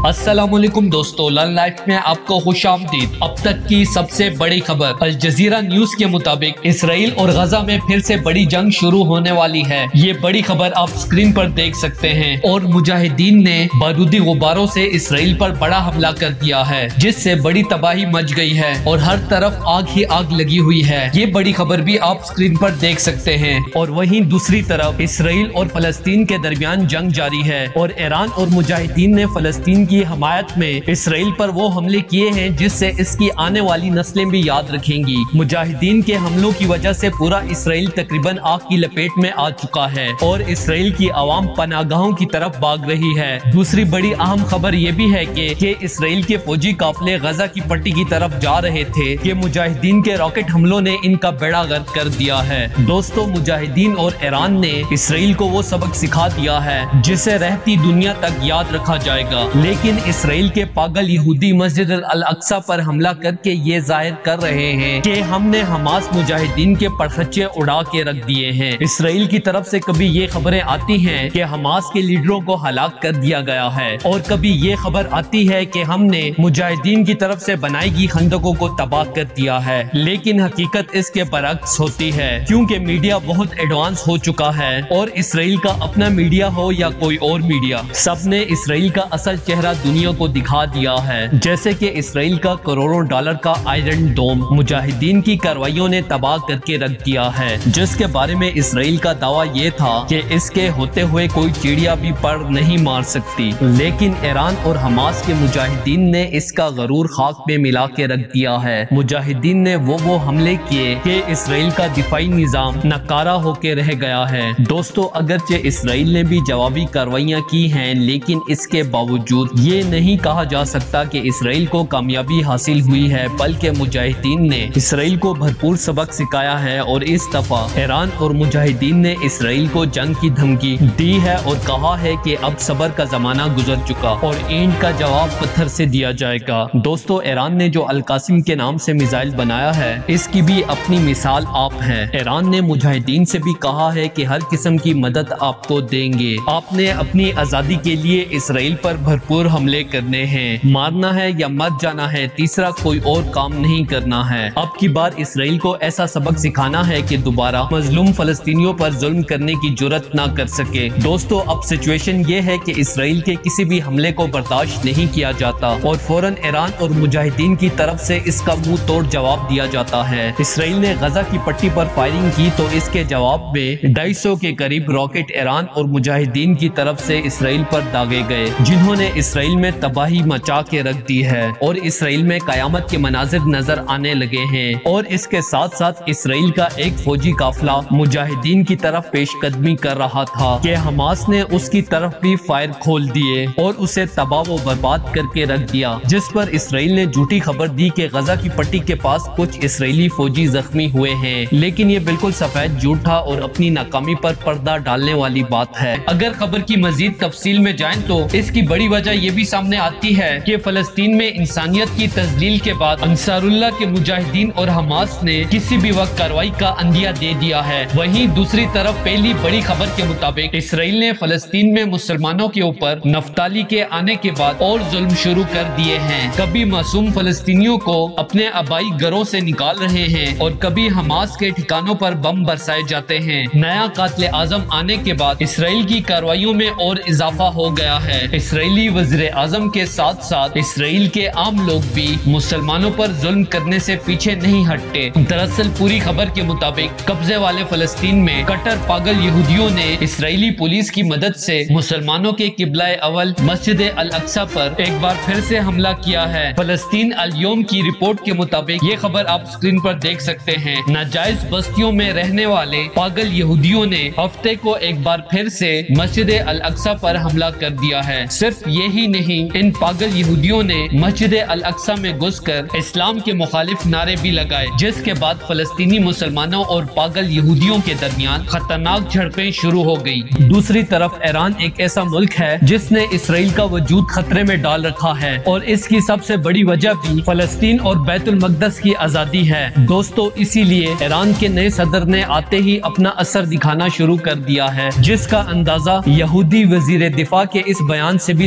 अस्सलाम वालेकुम दोस्तों, लन लाइफ में आपको खुश आमदीद। अब तक की सबसे बड़ी खबर। अल जजीरा न्यूज के मुताबिक इसराइल और गजा में फिर से बड़ी जंग शुरू होने वाली है। ये बड़ी खबर आप स्क्रीन पर देख सकते हैं। और मुजाहिदीन ने बारूदी गुब्बारों से इसराइल पर बड़ा हमला कर दिया है, जिससे बड़ी तबाही मच गई है और हर तरफ आग ही आग लगी हुई है। ये बड़ी खबर भी आप स्क्रीन पर देख सकते हैं। और वहीं दूसरी तरफ इसराइल और फलस्तीन के दरमियान जंग जारी है और ईरान और मुजाहिदीन ने फलस्तीन की हमायत में इसराइल पर वो हमले किए हैं जिससे इसकी आने वाली नस्लें भी याद रखेंगी। मुजाहिदीन के हमलों की वजह से पूरा इसराइल तकरीबन आग की लपेट में आ चुका है और इसराइल की आवाम पनागाहों की तरफ भाग रही है। दूसरी बड़ी अहम खबर ये भी है कि इसराइल के फौजी काफिले गजा की पट्टी की तरफ जा रहे थे कि मुजाहिदीन के रॉकेट हमलों ने इनका बेड़ा गर्क कर दिया है। दोस्तों, मुजाहिदीन और ईरान ने इसराइल को वो सबक सिखा दिया है जिसे रहती दुनिया तक याद रखा जाएगा। लेकिन इसराइल के पागल यहूदी मस्जिद अल अक्सा पर हमला करके ये जाहिर कर रहे हैं कि हमने हमास मुजाहिदीन के परखच्चे उड़ा के रख दिए हैं। इसराइल की तरफ से कभी ये खबरें आती हैं कि हमास के लीडरों को हलाक कर दिया गया है और कभी ये खबर आती है कि हमने मुजाहिदीन की तरफ से बनाई गई खंदकों को तबाह कर दिया है। लेकिन हकीकत इसके बरअक्स होती है, क्योंकि मीडिया बहुत एडवांस हो चुका है और इसराइल का अपना मीडिया हो या कोई और मीडिया, सबने इसराइल का असल चेहरा दुनिया को दिखा दिया है। जैसे कि इसराइल का करोड़ों डॉलर का आयरन डोम मुजाहिदीन की कार्रवाइयों ने तबाह करके रख दिया है, जिसके बारे में इसराइल का दावा ये था कि इसके होते हुए कोई चिड़िया भी पर नहीं मार सकती। लेकिन ईरान और हमास के मुजाहिदीन ने इसका गरूर खाक में मिला के रख दिया है। मुजाहिदीन ने वो हमले किए कि इसराइल का दिफाई निजाम नकारा होके रह गया है। दोस्तों, अगरचे इसराइल ने भी जवाबी कार्रवाइयां की हैं, लेकिन इसके बावजूद ये नहीं कहा जा सकता कि इसराइल को कामयाबी हासिल हुई है, बल्कि मुजाहिदीन ने इसराइल को भरपूर सबक सिखाया है। और इस दफा ईरान और मुजाहिदीन ने इसराइल को जंग की धमकी दी है और कहा है कि अब सब्र का जमाना गुजर चुका और ईंट का जवाब पत्थर से दिया जाएगा। दोस्तों, ईरान ने जो अल कासिम के नाम से मिसाइल बनाया है, इसकी भी अपनी मिसाल आप है। ईरान ने मुजाहिदीन से भी कहा है कि हर किस्म की मदद आपको देंगे। आपने अपनी आजादी के लिए इसराइल पर भरपूर हमले करने हैं, मारना है या मर जाना है, तीसरा कोई और काम नहीं करना है। अब की बार इसराइल को ऐसा सबक सिखाना है कि दोबारा मजलूम फलस्तीनियों पर जुल्म करने की जुर्रत ना कर सके। दोस्तों, अब सिचुएशन ये है कि इसराइल के किसी भी हमले को बर्दाश्त नहीं किया जाता और फौरन ईरान और मुजाहिदीन की तरफ से इसका मुंह तोड़ जवाब दिया जाता है। इसराइल ने गजा की पट्टी पर फायरिंग की तो इसके जवाब में 250 के करीब रॉकेट ईरान और मुजाहिदीन की तरफ से इसराइल पर दागे गए, जिन्होंने इसराइल में तबाही मचा के रख दी है और इसराइल में कयामत के मनाजिर नजर आने लगे हैं। और इसके साथ साथ इसराइल का एक फौजी काफिला मुजाहिदीन की तरफ पेशकदमी कर रहा था कि हमास ने उसकी तरफ भी फायर खोल दिए और उसे तबाह व बर्बाद करके रख दिया, जिस पर इसराइल ने झूठी खबर दी कि गजा की पट्टी के पास कुछ इसराइली फौजी जख्मी हुए हैं। लेकिन ये बिल्कुल सफेद झूठ था और अपनी नाकामी पर पर्दा डालने वाली बात है। अगर खबर की मजीद तफसील में जाएं तो इसकी बड़ी वजह ये भी सामने आती है कि फलस्तीन में इंसानियत की तजलील के बाद अंसारुल्लाह के मुजाहिदीन और हमास ने किसी भी वक्त कार्रवाई का अंदिया दे दिया है। वहीं दूसरी तरफ पहली बड़ी खबर के मुताबिक इसराइल ने फलस्तीन में मुसलमानों के ऊपर नफ्ताली के आने के बाद और जुल्म शुरू कर दिए हैं। कभी मासूम फलस्तीनियों को अपने आबाई घरों से निकाल रहे हैं और कभी हमास के ठिकानों पर बम बरसाए जाते हैं। नया कातिल आजम आने के बाद इसराइल की कार्रवाइयों में और इजाफा हो गया है। इसराइली वज़ीर आज़म के साथ साथ इसराइल के आम लोग भी मुसलमानों पर जुल्म करने से पीछे नहीं हटते। दरअसल पूरी खबर के मुताबिक कब्जे वाले फलस्तीन में कट्टर पागल यहूदियों ने इसराइली पुलिस की मदद से मुसलमानों के किबला अवल मस्जिद अल अक्सा पर एक बार फिर से हमला किया है। फलस्तीन अल यौम की रिपोर्ट के मुताबिक ये खबर आप स्क्रीन पर देख सकते हैं। नाजायज बस्तियों में रहने वाले पागल यहूदियों ने हफ्ते को एक बार फिर से मस्जिद अल अक्सा पर हमला कर दिया है। सिर्फ यही नहीं, इन पागल यहूदियों ने मस्जिद अल अक्सा में घुसकर इस्लाम के मुखालिफ नारे भी लगाए, जिसके बाद फलस्तीनी मुसलमानों और पागल यहूदियों के दरमियान खतरनाक झड़पें शुरू हो गई। दूसरी तरफ ईरान एक ऐसा मुल्क है जिसने इसराइल का वजूद खतरे में डाल रखा है और इसकी सबसे बड़ी वजह भी फलस्तीन और बैतुल मक़दस की आजादी है। दोस्तों, इसीलिए ईरान के नए सदर ने आते ही अपना असर दिखाना शुरू कर दिया है, जिसका अंदाजा यहूदी वजीर दिफा के इस बयान से भी लगाया जा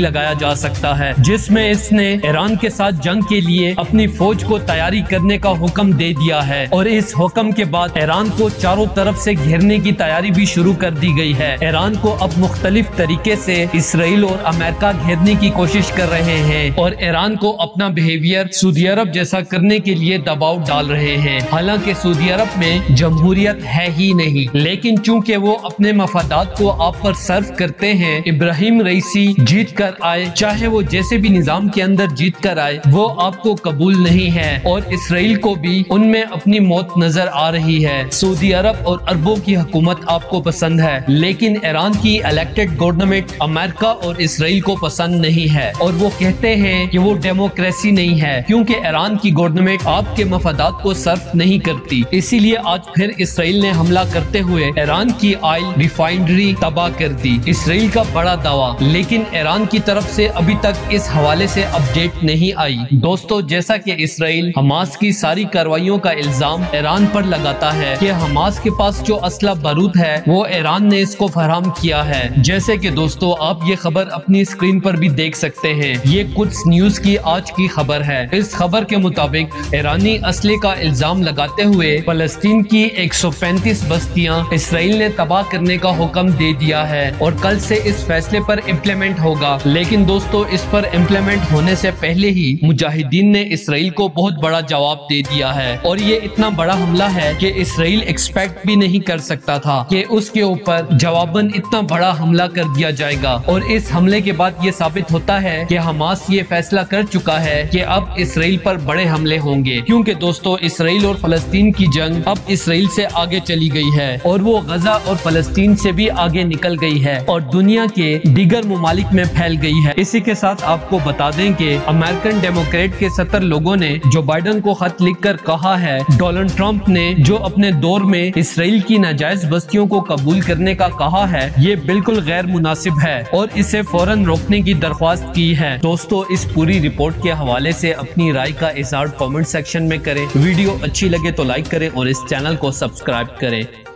जा सकता है, जिसमें इसने ईरान के साथ जंग के लिए अपनी फौज को तैयारी करने का हुक्म दे दिया है और इस हुक्म के बाद ईरान को चारों तरफ से घेरने की तैयारी भी शुरू कर दी गई है। ईरान को अब मुख्तलिफ तरीके से इसराइल और अमेरिका घेरने की कोशिश कर रहे हैं और ईरान को अपना बिहेवियर सऊदी अरब जैसा करने के लिए दबाव डाल रहे हैं। हालांकि सऊदी अरब में जमहूरियत है ही नहीं, लेकिन चूंकि वो अपने मफादात को आप पर सर्व करते हैं, इब्राहिम रईसी जीत कर आए, चाहे वो जैसे भी निजाम के अंदर जीत कर आए, वो आपको कबूल नहीं है और इसराइल को भी उनमें अपनी मौत नजर आ रही है। सऊदी अरब और अरबों की हुकूमत आपको पसंद है, लेकिन ईरान की इलेक्टेड गवर्नमेंट अमेरिका और इसराइल को पसंद नहीं है और वो कहते हैं कि वो डेमोक्रेसी नहीं है, क्योंकि ईरान की गवर्नमेंट आपके मफादात को सर्व नहीं करती। इसीलिए आज फिर इसराइल ने हमला करते हुए ईरान की ऑयल रिफाइनरी तबाह कर दी। इसराइल का बड़ा दावा, लेकिन ईरान की तरफ से अभी तक इस हवाले से अपडेट नहीं आई। दोस्तों, जैसा कि इसराइल हमास की सारी कार्रवाइयों का इल्जाम ईरान पर लगाता है कि हमास के पास जो असला बारूद है वो ईरान ने इसको फराहम किया है। जैसे कि दोस्तों, आप ये खबर अपनी स्क्रीन पर भी देख सकते हैं। ये कुछ न्यूज की आज की खबर है। इस खबर के मुताबिक ईरानी असले का इल्जाम लगाते हुए फलस्तीन की 135 बस्तियां इसराइल ने तबाह करने का हुक्म दे दिया है और कल से इस फैसले पर इम्प्लीमेंट होगा। लेकिन दोस्तों, इस पर इम्प्लीमेंट होने से पहले ही मुजाहिदीन ने इसराइल को बहुत बड़ा जवाब दे दिया है और ये इतना बड़ा हमला है कि इसराइल एक्सपेक्ट भी नहीं कर सकता था कि उसके ऊपर जवाबन इतना बड़ा हमला कर दिया जाएगा। और इस हमले के बाद ये साबित होता है कि हमास ये फैसला कर चुका है कि अब इसराइल पर बड़े हमले होंगे, क्योंकि दोस्तों इसराइल और फलस्तीन की जंग अब इसराइल से आगे चली गई है और वो गजा और फलस्तीन से भी आगे निकल गई है और दुनिया के दीगर मुमालिक में फैल गई है। इसी के साथ आपको बता दें कि अमेरिकन डेमोक्रेट के 70 लोगों ने जो बाइडन को खत लिखकर कहा है डोनाल्ड ट्रंप ने जो अपने दौर में इसराइल की नाजायज बस्तियों को कबूल करने का कहा है, ये बिल्कुल गैर मुनासिब है और इसे फौरन रोकने की दरख्वास्त की है। दोस्तों, इस पूरी रिपोर्ट के हवाले से अपनी राय का इज़हार कमेंट सेक्शन में करें। वीडियो अच्छी लगे तो लाइक करें और इस चैनल को सब्सक्राइब करें।